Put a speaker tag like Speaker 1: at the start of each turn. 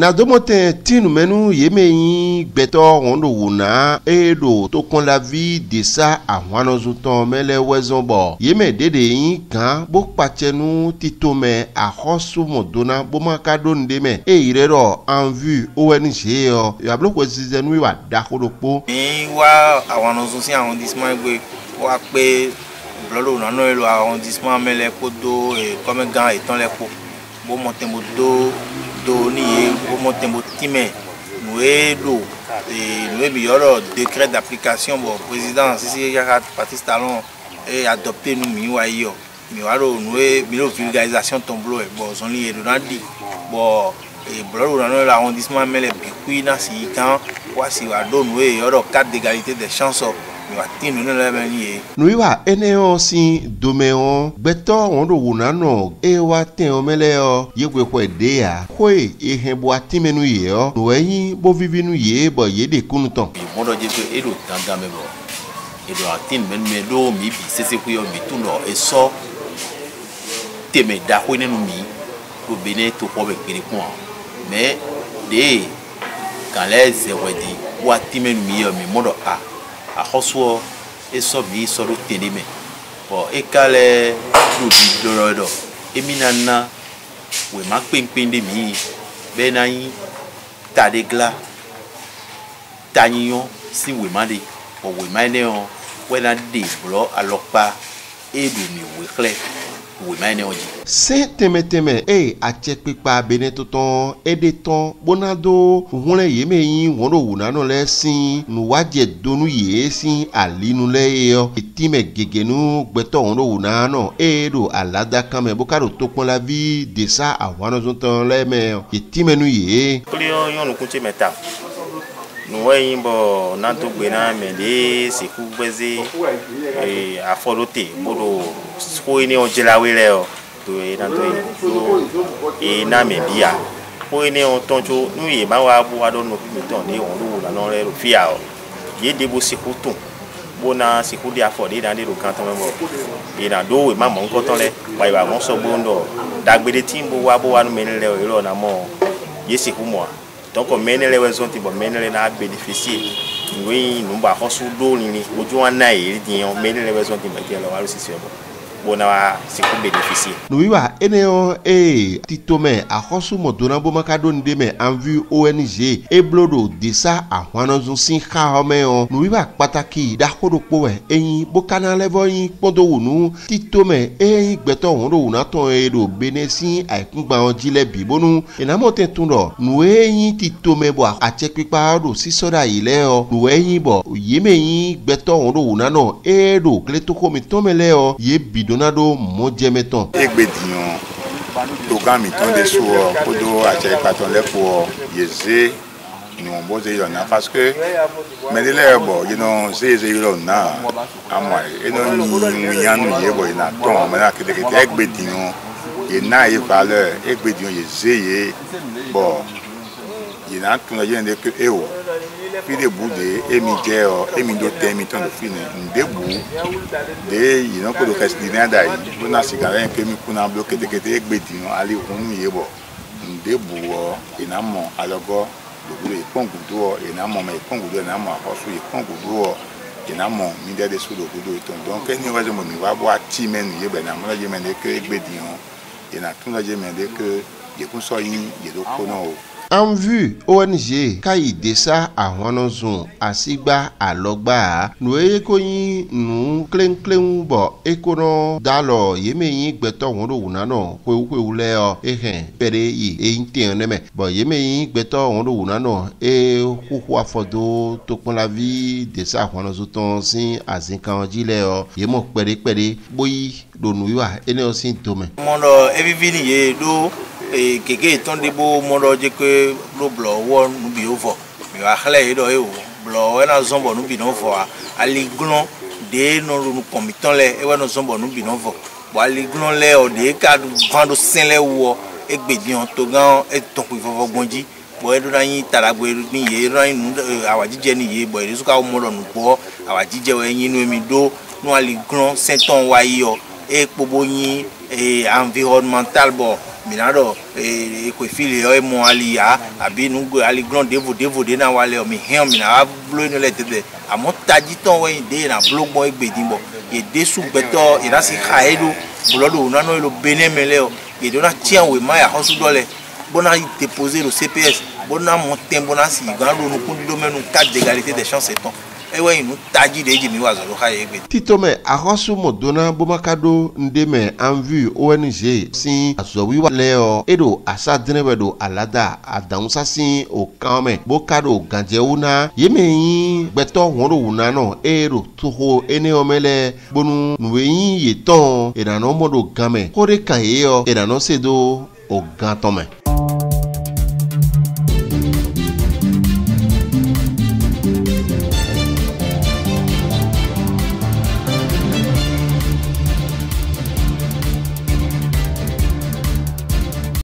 Speaker 1: na domote tinu menu yemeyin gbeto rondo wuna edo to kon la vie de ça àwọn zuton mele wezonbo yeme dede yin kan bo patenu titome ahosu modona bo makado ndeme e irero en vue ONG yo yablo ko zizenu wa dakodopo
Speaker 2: ni wa àwọn zunsin arrondissement gbe wa pe blolo na no elo arrondissement mele kodo e comme gan etan le po bo montembo do ni bo montembo time nous mi yoro décret d'application bon président si Jacques Baptiste Talon et adopté nous mi wa yo mi waro nous mi lo vulgarisation tomblo e bon son li e do di bon et blolo na l'arrondissement mele bikui na si kan wa si wa do nous e yoro cadre d'égalité des chances
Speaker 1: nuiwa eneo si domeo beto ondo wunano ewa ten omeleo yegwe kwa dea kwe ehebo atimenu yeo nueyin bo vivinu ye bo yede kunuton
Speaker 3: modo jeto edo tanga mebo edo atin men medo mi bi sese kuyo mi tuno eso teme da ko nenu mi ko bene to ko be kiri ko mais de galez wedi watimenu mi yo mi modo a ahosuo eso mi soro tenime bo ekale dubi dorodo eminana we ma penpen de mi benayin tadegla tanyon si we ma de o we ma ne on we na de blo alopa edu mi we kle we ma ne oji
Speaker 1: se teme e achepipa benetoton edeton bonado hunle yemeyin wono wunano le sin nuwaje donu ye sin alinu le yo etime gegenu gbeto wono wunano edo alada kame bokaro tokon la vie de ça awano zonton le me etime nu ye
Speaker 2: klio yon nu kunche meta nu weyin bo nanto gbena me de seku gbeze e afolote bodo ko ni o jelawe le o to e nanto e na me bia ko ni o tonjo nu ye ma wa bu ado no mi ton ni on lu na no le ro fia o ye de bo seku ton bona seku dia fo de dan de ro kan ton mo e na do we ma mo nko ton le ba ba mo so bondo dagbede timbo wa bo wa no me le o ro na mo ye seku mo donc menele wezon ti bo menele na bénéficier oui nous ba hosu do ni oju ana e di on menele wezon ti make lo waru sisi bo bona si ko bénéficier
Speaker 1: nuiwa eneo e titome ahosu modona bo makado ndeme en vue ONG e blodo de ça àwọn zun sin ka homeo nuiwa pataki dakodopo we eyin bo kana level yin podo wonu titome eyin gbeto won do wona ton edo benesi aikungba on jile bibonu enamo tentun do nu eyin titome bo achepipa do sisoda ile o nu eyin bo yemeyin gbeto won do wona no edo kleto komi tomele o ye bidonado mojemeton
Speaker 4: egbedion to gami ton de so podo achepipa ton le po yeze nous boze yona parce que mais les bo you know c'est yona amwa eno nyanu ye bo ina ton mais na kede egbedion ye na e valeur egbedion ye zeye bo ye na tun la yende que ewo fi de boude emi je o emi do temi ton de fine ndebu de you know ko do kesdina dai bona sigara en kemi kuna bloquer de kede egbedion ali kunu ye bo ndebu o ina mo alogo le pongudo et na mo me pongudo na mo akoso e pongudo et na mo mi de so do gudo ton donc eni wa je mo mi wa bo ati men ye be na mo la je men de ke egbedion et na tun la je men de ke ye kun so yin ye do ko no
Speaker 1: en vue ONG kai desa àwọn zun asigba alogba nu ekoyin nu klen bo ekono dalo yemeyin gbeto won do wuna no kwewu le o pere yi eyin ten neme bo yemeyin gbeto won do wuna no huhu afodo to pon la vie desa àwọn zuton sin azinkan jile o yemo pere boyi do nu wa ene o sin tome
Speaker 2: mondo evivini ye do e keke ton de bo modo je ke lo blo wo nu bi ovo mi wa khale do e o blo e na zombo nu bi no fo ali glon de no nu komiton le e wa no zombo nu bi no fo bo ali glon le o de ka vando sen le wo e gbedion to gan e ton pi fofo gbonji bo e do na yin taragbo ni ye ran nu awajije ni ye bo e su ka o modo nu po awajije we yin nu mi do nu ali glon senton wa yo e pobo yin environnemental bo
Speaker 3: minado ko fili o mo ali ya abi nugo ali grand devo de na wale o mi hen mi na blo no le tete amo taji ton we de na blo mo egbe dimbo ye de su beto ira si khaedu blodo na no lo benemele o ye do na tian we ma ya hosu dole bona déposer le CPS bona monter bona si garo no ku domaine 4 d'égalité des chances et ton ewe inu taji de jimi wa zolo khaye egbe
Speaker 1: titome ahosu modona bomakado ndeme en vue ONG si azowi wa leo edo asadrebedo alada adansa si o kame bokado ganjeuna yemeyin beto wonro wuna no ero toho ene omele bonu nuweyin yeton erano modo game kore kan yeyo erano sedo o gantome